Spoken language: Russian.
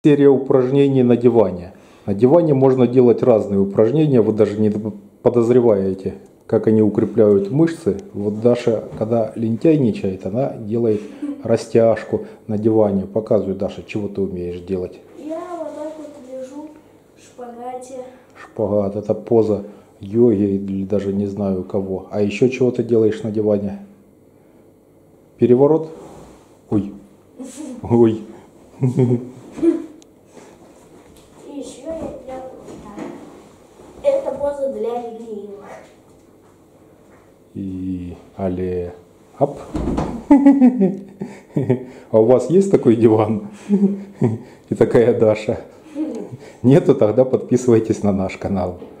Серия упражнений на диване. На диване можно делать разные упражнения, вы даже не подозреваете, как они укрепляют мышцы. Вот Даша, когда лентяйничает, она делает растяжку на диване. Показывай, Даша, чего ты умеешь делать. Я вот так вот лежу в шпагате. Шпагат, это поза йоги или даже не знаю кого. А еще чего ты делаешь на диване? Переворот? Ой. Ой. И еще я делаю вот так. Это поза для ленивых. И але ап. А у вас есть такой диван и такая Даша? Нету, тогда подписывайтесь на наш канал.